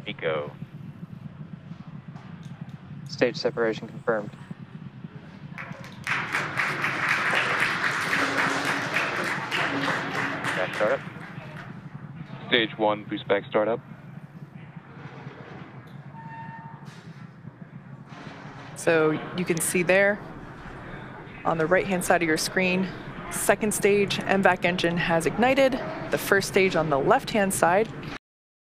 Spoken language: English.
Nico. Stage separation confirmed. Back startup. Stage 1, boost back startup. So you can see there on the right-hand side of your screen, second stage MVAC engine has ignited. The first stage on the left-hand side